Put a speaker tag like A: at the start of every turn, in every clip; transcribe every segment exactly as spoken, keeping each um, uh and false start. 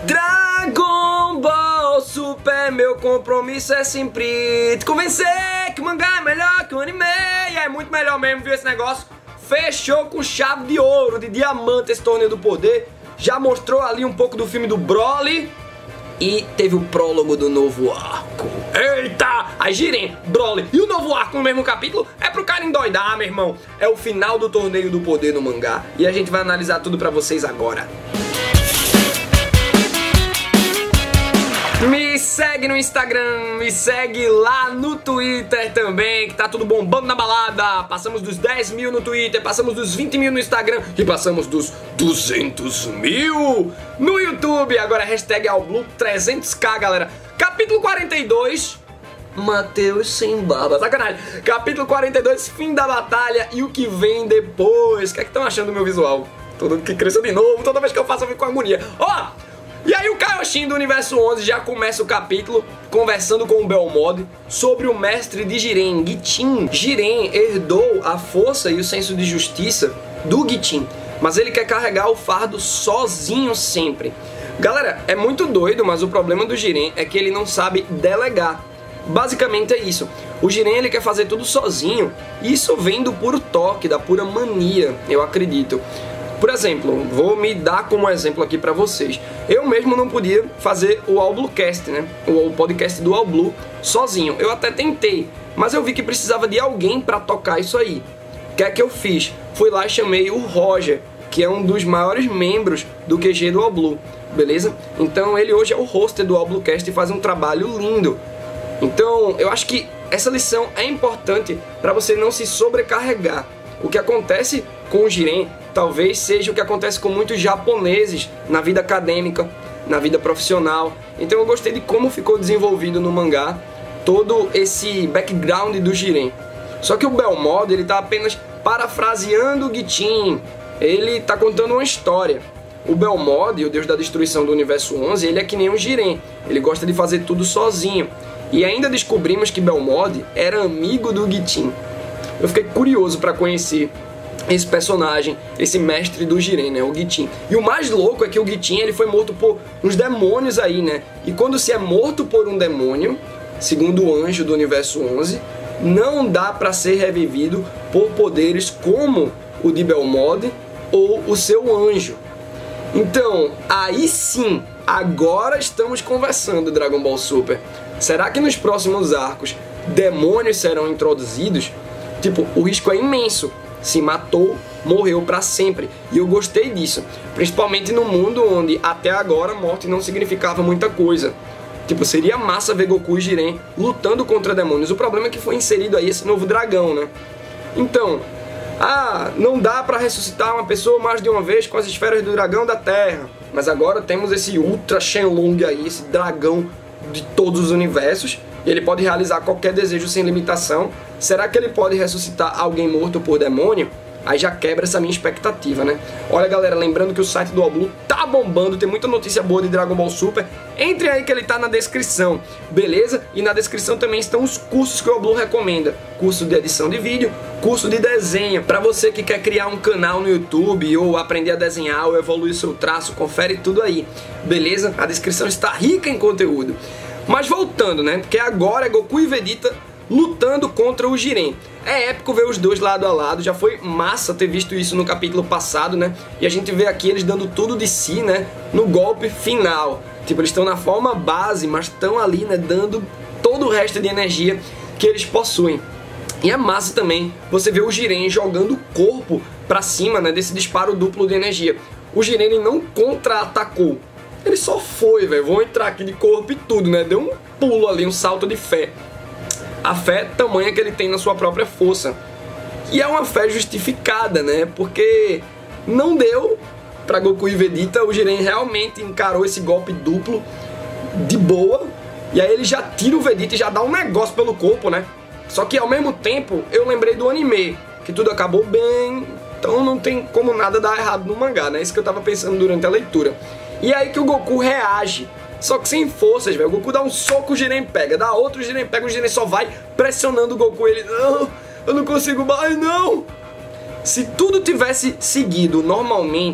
A: Dragon Ball Super, meu compromisso é sempre te convencer que o mangá é melhor que o anime. E é muito melhor mesmo, viu, esse negócio? Fechou com chave de ouro, de diamante esse torneio do poder. Já mostrou ali um pouco do filme do Broly. E teve o prólogo do novo arco. Eita! Aí Jiren, Broly e o novo arco no mesmo capítulo é pro cara endoidar, meu irmão. É o final do torneio do poder no mangá. E a gente vai analisar tudo pra vocês agora. Me segue no Instagram, me segue lá no Twitter também, que tá tudo bombando na balada. Passamos dos dez mil no Twitter, passamos dos vinte mil no Instagram e passamos dos duzentos mil no YouTube. Agora hashtag Alblu trezentos k, galera. Capítulo quarenta e dois, Mateus sem barba, sacanagem. Capítulo quarenta e dois, fim da batalha e o que vem depois. O que é que estão achando do meu visual? Tudo que cresceu de novo, toda vez que eu faço eu fico com agonia. Ó! Oh! E aí o Kaioshin do Universo onze já começa o capítulo conversando com o Belmod sobre o mestre de Jiren, Gichin. Jiren herdou a força e o senso de justiça do Gichin, mas ele quer carregar o fardo sozinho sempre. Galera, é muito doido, mas o problema do Jiren é que ele não sabe delegar. Basicamente é isso. O Jiren ele quer fazer tudo sozinho e isso vem do puro toque, da pura mania, eu acredito. Por exemplo, vou me dar como exemplo aqui pra vocês. Eu mesmo não podia fazer o AlbluCast, né? O podcast do Alblu sozinho. Eu até tentei, mas eu vi que precisava de alguém pra tocar isso aí. O que é que eu fiz? Fui lá e chamei o Roger, que é um dos maiores membros do Q G do Alblu, beleza? Então ele hoje é o hoster do AlbluCast e faz um trabalho lindo. Então eu acho que essa lição é importante pra você não se sobrecarregar. O que acontece com o Jiren talvez seja o que acontece com muitos japoneses na vida acadêmica, na vida profissional. Então eu gostei de como ficou desenvolvido no mangá todo esse background do Jiren. Só que o Belmod, ele tá apenas parafraseando o Gichin. Ele tá contando uma história. O Belmod, o deus da destruição do Universo onze, ele é que nem o Jiren. Ele gosta de fazer tudo sozinho. E ainda descobrimos que Belmod era amigo do Gichin. Eu fiquei curioso para conhecer esse personagem, esse mestre do Jiren, né, o Gichin. E o mais louco é que o Gichin ele foi morto por uns demônios aí, né? E quando se é morto por um demônio, segundo o anjo do Universo onze, não dá para ser revivido por poderes como o de Belmod ou o seu anjo. Então, aí sim, agora estamos conversando, Dragon Ball Super. Será que nos próximos arcos demônios serão introduzidos? Tipo, o risco é imenso. Se matou, morreu pra sempre. E eu gostei disso. Principalmente no mundo onde, até agora, morte não significava muita coisa. Tipo, seria massa ver Goku e Jiren lutando contra demônios. O problema é que foi inserido aí esse novo dragão, né? Então, ah, não dá pra ressuscitar uma pessoa mais de uma vez com as esferas do dragão da Terra. Mas agora temos esse Ultra Shenlong aí, esse dragão de todos os universos. E ele pode realizar qualquer desejo sem limitação. Será que ele pode ressuscitar alguém morto por demônio? Aí já quebra essa minha expectativa, né? Olha, galera, lembrando que o site do Alblu tá bombando, tem muita notícia boa de Dragon Ball Super. Entre aí que ele tá na descrição, beleza? E na descrição também estão os cursos que o Alblu recomenda. Curso de edição de vídeo, curso de desenho. Pra você que quer criar um canal no YouTube, ou aprender a desenhar, ou evoluir seu traço, confere tudo aí, beleza? A descrição está rica em conteúdo. Mas voltando, né? Porque agora é Goku e Vegeta lutando contra o Jiren. É épico ver os dois lado a lado, já foi massa ter visto isso no capítulo passado, né? E a gente vê aqui eles dando tudo de si, né? No golpe final. Tipo, eles estão na forma base, mas estão ali, né? Dando todo o resto de energia que eles possuem. E é massa também você ver o Jiren jogando o corpo pra cima, né? Desse disparo duplo de energia. O Jiren ele não contra-atacou. Ele só foi, velho. Vou entrar aqui de corpo e tudo, né? Deu um pulo ali, um salto de fé. A fé tamanha que ele tem na sua própria força. E é uma fé justificada, né? Porque não deu pra Goku e Vegeta. O Jiren realmente encarou esse golpe duplo de boa. E aí ele já tira o Vegeta e já dá um negócio pelo corpo, né? Só que ao mesmo tempo eu lembrei do anime, que tudo acabou bem. Então não tem como nada dar errado no mangá, né? Isso que eu tava pensando durante a leitura. E aí que o Goku reage, só que sem forças, velho. O Goku dá um soco, o Jiren pega, dá outro, o Jiren pega, o Jiren só vai pressionando o Goku. Ele, não, eu não consigo mais, não. Se tudo tivesse seguido normalmente,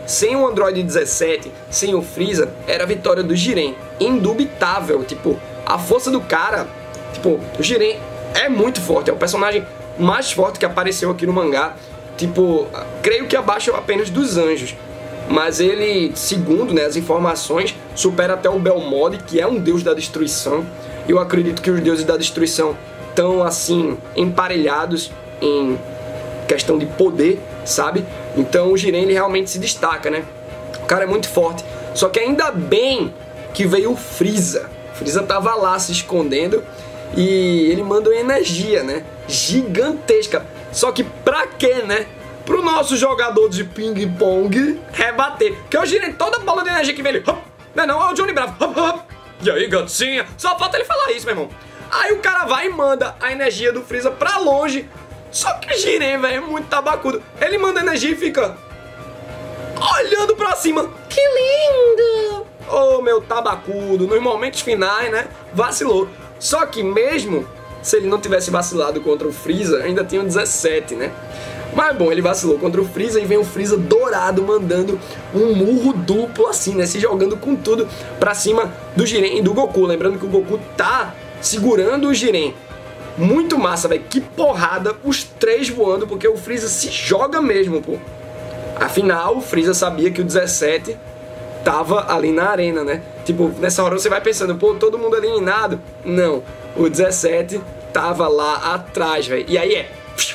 A: sem o Android dezessete, sem o Freeza, era a vitória do Jiren. Indubitável, tipo, a força do cara, tipo, o Jiren é muito forte, é o personagem mais forte que apareceu aqui no mangá. Tipo, creio que abaixo apenas dos anjos. Mas ele, segundo, né, as informações, supera até o Belmode, que é um deus da destruição. Eu acredito que os deuses da destruição estão, assim, emparelhados em questão de poder, sabe? Então o Jiren, ele realmente se destaca, né? O cara é muito forte. Só que ainda bem que veio o Freeza. O Freeza tava lá se escondendo e ele manda uma energia, né? Gigantesca. Só que pra quê, né? Pro nosso jogador de ping-pong rebater. Porque o Jiren, toda bola de energia que vem ele... Hop, não é não, é o Johnny Bravo. Hop, hop. E aí, gatinha? Só falta ele falar isso, meu irmão. Aí o cara vai e manda a energia do Freeza pra longe. Só que o Jiren, velho, é muito tabacudo. Ele manda energia e fica olhando pra cima. Que lindo! Ô, meu tabacudo, nos momentos finais, né? Vacilou. Só que mesmo se ele não tivesse vacilado contra o Freeza, ainda tinha o dezessete, né? Mas bom, ele vacilou contra o Freeza e vem o Freeza dourado mandando um murro duplo assim, né? Se jogando com tudo pra cima do Jiren e do Goku. Lembrando que o Goku tá segurando o Jiren. Muito massa, velho. Que porrada, os três voando, porque o Freeza se joga mesmo, pô. Afinal, o Freeza sabia que o dezessete tava ali na arena, né? Tipo, nessa hora você vai pensando, pô, todo mundo eliminado. Não, o dezessete tava lá atrás, velho. E aí é...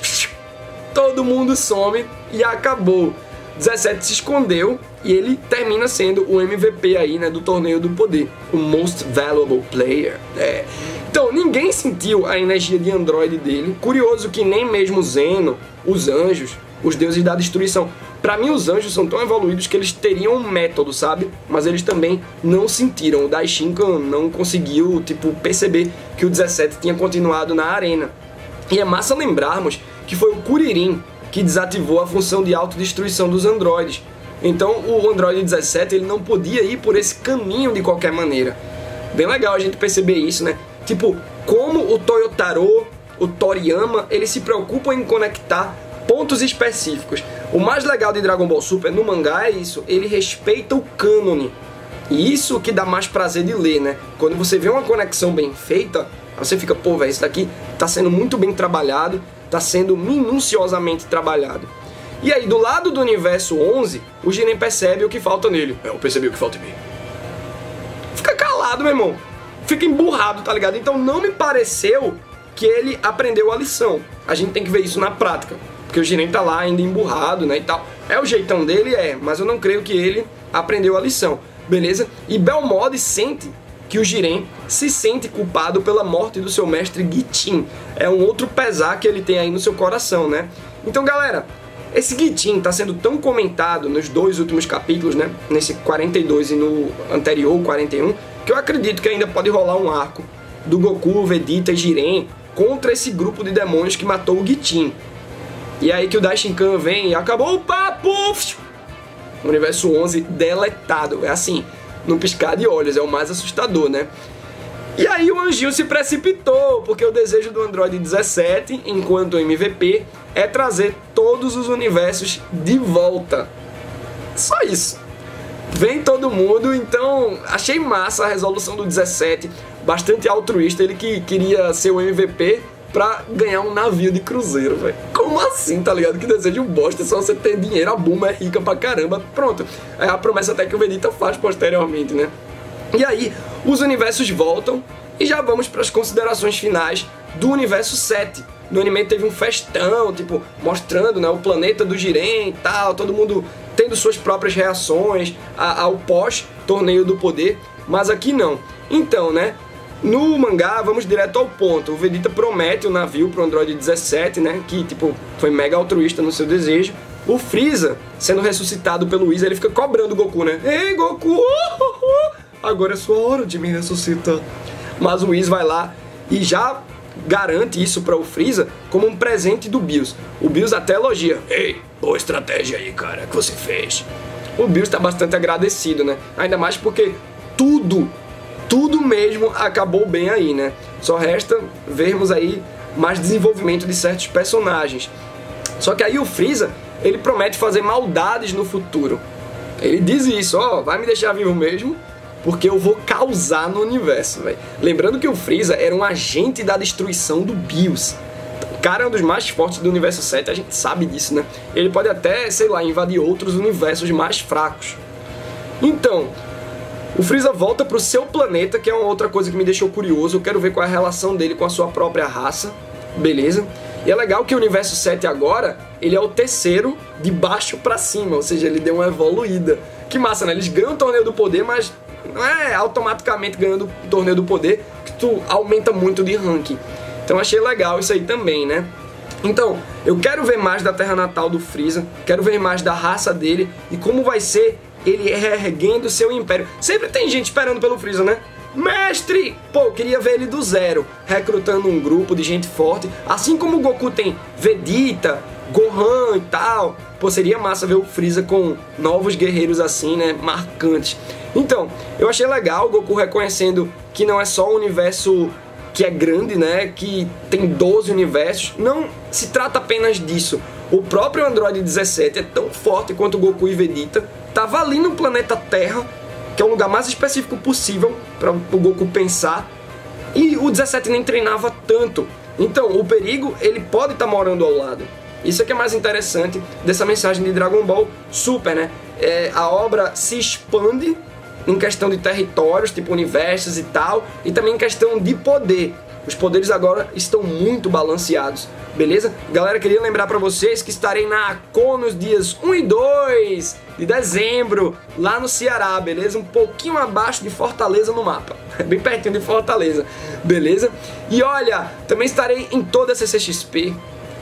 A: todo mundo some e acabou. dezessete se escondeu e ele termina sendo o M V P aí, né, do Torneio do Poder. O Most Valuable Player. É... Então, ninguém sentiu a energia de Android dele. Curioso que nem mesmo Zeno, os anjos, os deuses da destruição. Pra mim, os anjos são tão evoluídos que eles teriam um método, sabe? Mas eles também não sentiram. O Daishinkan não conseguiu, tipo, perceber que o dezessete tinha continuado na arena. E é massa lembrarmos que foi o Kuririn que desativou a função de autodestruição dos androides. Então, o Android dezessete, ele não podia ir por esse caminho de qualquer maneira. Bem legal a gente perceber isso, né? Tipo, como o Toyotaro, o Toriyama, eles se preocupam em conectar pontos específicos. O mais legal de Dragon Ball Super no mangá é isso, ele respeita o cânone. E isso que dá mais prazer de ler, né? Quando você vê uma conexão bem feita, você fica, pô, velho, isso daqui tá sendo muito bem trabalhado, tá sendo minuciosamente trabalhado. E aí, do lado do universo onze, o Jiren percebe o que falta nele. É, eu percebi o que falta em mim. Fica calado, meu irmão. Fica emburrado, tá ligado? Então não me pareceu que ele aprendeu a lição. A gente tem que ver isso na prática. Porque o Jiren tá lá ainda emburrado, né, e tal. É o jeitão dele, é. Mas eu não creio que ele aprendeu a lição. Beleza? E Belmode sente que o Jiren se sente culpado pela morte do seu mestre Gichin. É um outro pesar que ele tem aí no seu coração, né? Então, galera, esse Gichin tá sendo tão comentado nos dois últimos capítulos, né? Nesse quarenta e dois e no anterior, quarenta e um, que eu acredito que ainda pode rolar um arco do Goku, Vegeta e Jiren contra esse grupo de demônios que matou o Gichin. E aí que o Daishinkan vem e acabou o papo! O universo onze deletado. É assim, num piscar de olhos, é o mais assustador, né? E aí o anjinho se precipitou, porque o desejo do Android dezessete, enquanto M V P, é trazer todos os universos de volta. Só isso. Vem todo mundo, então achei massa a resolução do dezessete, bastante altruísta, ele que queria ser o M V P pra ganhar um navio de cruzeiro, velho. Como assim, tá ligado? Que desejo bosta, só você ter dinheiro, a Bulma é rica pra caramba, pronto. É a promessa até que o Vegeta faz posteriormente, né? E aí, os universos voltam e já vamos para as considerações finais do universo sete. No anime teve um festão, tipo, mostrando, né, o planeta do Jiren e tal, todo mundo tendo suas próprias reações ao pós-torneio do poder, mas aqui não. Então, né, no mangá, vamos direto ao ponto. O Vegeta promete o navio pro Android dezessete, né, que, tipo, foi mega altruísta no seu desejo. O Freeza, sendo ressuscitado pelo Whis, ele fica cobrando o Goku, né? Ei, Goku! Agora é sua hora de me ressuscitar. Mas o Whis vai lá e já garante isso para o Freeza como um presente do Bills. O Bills até elogia. Ei, boa estratégia aí, cara, que você fez. O Bills está bastante agradecido, né? Ainda mais porque tudo, tudo mesmo acabou bem aí, né? Só resta vermos aí mais desenvolvimento de certos personagens. Só que aí o Freeza, ele promete fazer maldades no futuro. Ele diz isso, ó, vai me deixar vivo mesmo, porque eu vou causar no universo, velho. Lembrando que o Freeza era um agente da destruição do BIOS. O cara é um dos mais fortes do universo sete, a gente sabe disso, né? Ele pode até, sei lá, invadir outros universos mais fracos. Então, o Freeza volta pro seu planeta, que é uma outra coisa que me deixou curioso. Eu quero ver qual é a relação dele com a sua própria raça, beleza? E é legal que o universo sete agora, ele é o terceiro de baixo pra cima, ou seja, ele deu uma evoluída. Que massa, né? Eles ganham o Torneio do Poder, mas não é automaticamente ganhando o Torneio do Poder que tu aumenta muito de ranking. Então achei legal isso aí também, né? Então, eu quero ver mais da terra natal do Freeza, quero ver mais da raça dele e como vai ser ele erguendo seu império. Sempre tem gente esperando pelo Freeza, né? Mestre! Pô, eu queria ver ele do zero, recrutando um grupo de gente forte. Assim como o Goku tem Vegeta, Gohan e tal. Pô, seria massa ver o Freeza com novos guerreiros assim, né? Marcantes. Então, eu achei legal o Goku reconhecendo que não é só o universo que é grande, né? Que tem doze universos. Não se trata apenas disso. O próprio Android dezessete é tão forte quanto o Goku e Vegeta. Tava ali no planeta Terra, que é o lugar mais específico possível para o Goku pensar. E o dezessete nem treinava tanto. Então, o perigo, ele pode estar morando ao lado. Isso é que é mais interessante dessa mensagem de Dragon Ball Super, né? É, a obra se expande em questão de territórios, tipo universos e tal, e também em questão de poder. Os poderes agora estão muito balanceados, beleza? Galera, queria lembrar pra vocês que estarei na ACON nos dias um e dois de dezembro, lá no Ceará, beleza? Um pouquinho abaixo de Fortaleza no mapa, bem pertinho de Fortaleza, beleza? E olha, também estarei em toda a C C X P.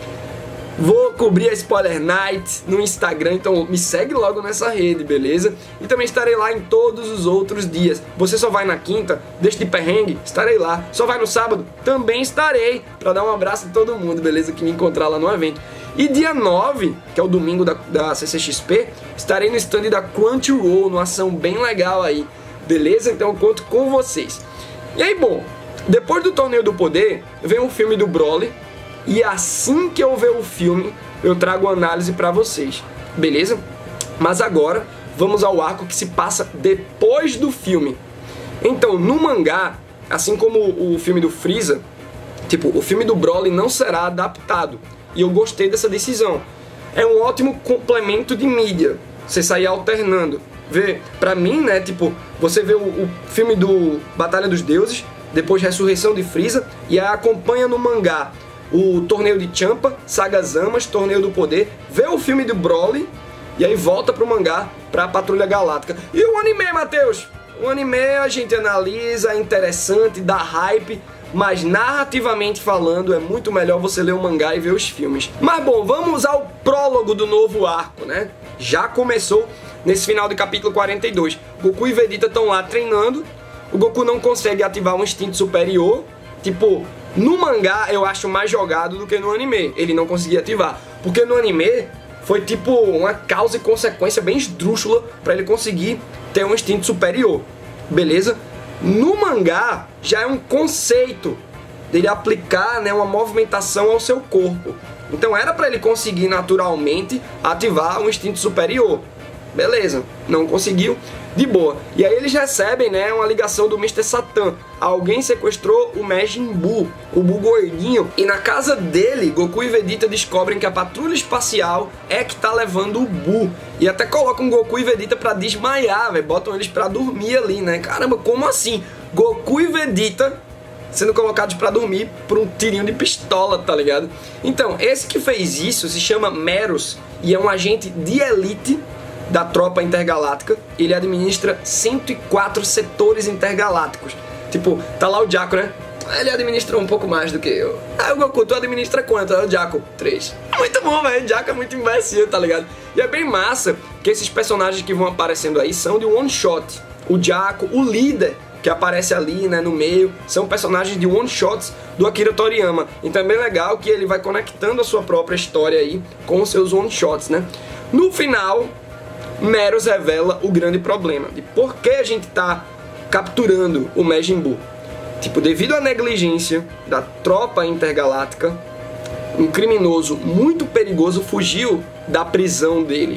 A: Vou cobrir a Spoiler Night no Instagram, então me segue logo nessa rede, beleza? E também estarei lá em todos os outros dias. Você só vai na quinta, deixa de perrengue, estarei lá. Só vai no sábado, também estarei, pra dar um abraço a todo mundo, beleza? Que me encontrar lá no evento. E dia nove, que é o domingo da, da C C X P, estarei no stand da Crunchyroll, numa ação bem legal aí, beleza? Então eu conto com vocês. E aí, bom, depois do Torneio do Poder, vem o filme do Broly. E assim que eu ver o filme, eu trago a análise pra vocês, beleza? Mas agora, vamos ao arco que se passa depois do filme. Então, no mangá, assim como o filme do Freeza, tipo, o filme do Broly não será adaptado. E eu gostei dessa decisão. É um ótimo complemento de mídia, você sair alternando. Vê, pra mim, né, tipo, você vê o, o filme do Batalha dos Deuses, depois Ressurreição de Freeza, e aí acompanha no mangá o Torneio de Champa, Saga Zamas, Torneio do Poder, vê o filme do Broly e aí volta pro mangá pra Patrulha Galáctica. E o anime, Matheus? O anime a gente analisa, é interessante, dá hype, mas narrativamente falando é muito melhor você ler o mangá e ver os filmes. Mas bom, vamos ao prólogo do novo arco, né? Já começou nesse final do capítulo quarenta e dois. Goku e Vegeta estão lá treinando, o Goku não consegue ativar um instinto superior, tipo... No mangá eu acho mais jogado do que no anime, ele não conseguia ativar. Porque no anime foi tipo uma causa e consequência bem esdrúxula pra ele conseguir ter um instinto superior, beleza? No mangá já é um conceito dele aplicar, né, uma movimentação ao seu corpo. Então era pra ele conseguir naturalmente ativar um instinto superior. Beleza, não conseguiu, de boa. E aí eles recebem, né, uma ligação do mister Satan. Alguém sequestrou o Majin Buu, o Buu gordinho. E na casa dele, Goku e Vegeta descobrem que a patrulha espacial é que tá levando o Buu. E até colocam Goku e Vegeta pra desmaiar, velho. Botam eles pra dormir ali, né? Caramba, como assim? Goku e Vegeta sendo colocados pra dormir por um tirinho de pistola, tá ligado? Então, esse que fez isso se chama Meros e é um agente de elite da tropa intergaláctica. Ele administra cento e quatro setores intergalácticos. Tipo, tá lá o Jaco, né? Ele administra um pouco mais do que eu. Ah, o Goku, tu administra quanto? É o Jaco, três. Muito bom, velho. O Jaco é muito imbecil, tá ligado? E é bem massa que esses personagens que vão aparecendo aí são de one shot. O Jaco, o líder que aparece ali, né, no meio, são personagens de one shots do Akira Toriyama. Então é bem legal que ele vai conectando a sua própria história aí com os seus one shots, né? No final, Meros revela o grande problema de por que a gente tá capturando o Majin Buu. Tipo, devido à negligência da tropa intergaláctica, um criminoso muito perigoso fugiu da prisão deles.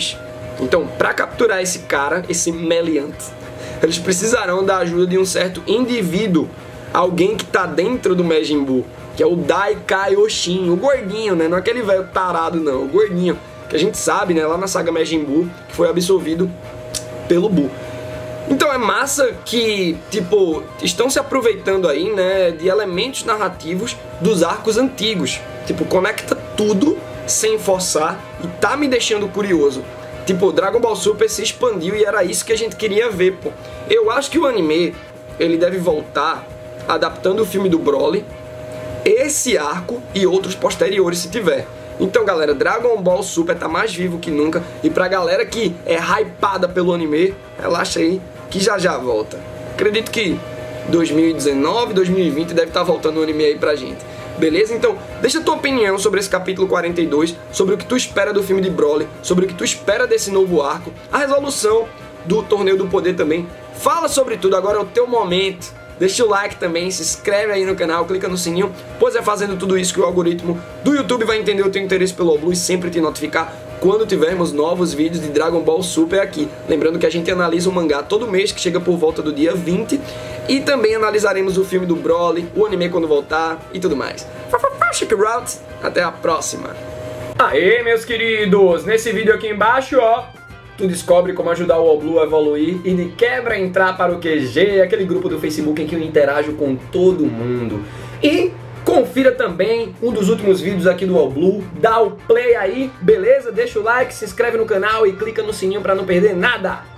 A: Então, para capturar esse cara, esse Meliant, eles precisarão da ajuda de um certo indivíduo, alguém que tá dentro do Majin Buu, que é o Dai Kaioshin, o gordinho, né? Não é aquele velho tarado, não, o gordinho, que a gente sabe, né, lá na saga Majin Buu, que foi absorvido pelo Buu. Então é massa que, tipo, estão se aproveitando aí, né, de elementos narrativos dos arcos antigos. Tipo, conecta tudo sem forçar e tá me deixando curioso. Tipo, Dragon Ball Super se expandiu e era isso que a gente queria ver, pô. Eu acho que o anime, ele deve voltar adaptando o filme do Broly, esse arco e outros posteriores se tiver. Então, galera, Dragon Ball Super tá mais vivo que nunca. E pra galera que é hypada pelo anime, relaxa aí, que já já volta. Acredito que dois mil e dezenove, dois mil e vinte deve estar voltando o anime aí pra gente. Beleza? Então, deixa a tua opinião sobre esse capítulo quarenta e dois, sobre o que tu espera do filme de Broly, sobre o que tu espera desse novo arco, a resolução do Torneio do Poder também. Fala sobre tudo, agora é o teu momento. Deixa o like também, se inscreve aí no canal, clica no sininho, pois é fazendo tudo isso que o algoritmo do YouTube vai entender o teu interesse pelo Oblu e sempre te notificar quando tivermos novos vídeos de Dragon Ball Super aqui. Lembrando que a gente analisa o mangá todo mês, que chega por volta do dia vinte, e também analisaremos o filme do Broly, o anime quando voltar e tudo mais. Até a próxima! Aê, meus queridos! Nesse vídeo aqui embaixo, ó, tu descobre como ajudar o Oblu a evoluir e de quebra entrar para o Q G, aquele grupo do Facebook em que eu interajo com todo mundo. E confira também um dos últimos vídeos aqui do Oblu, dá o play aí, beleza? Deixa o like, se inscreve no canal e clica no sininho para não perder nada.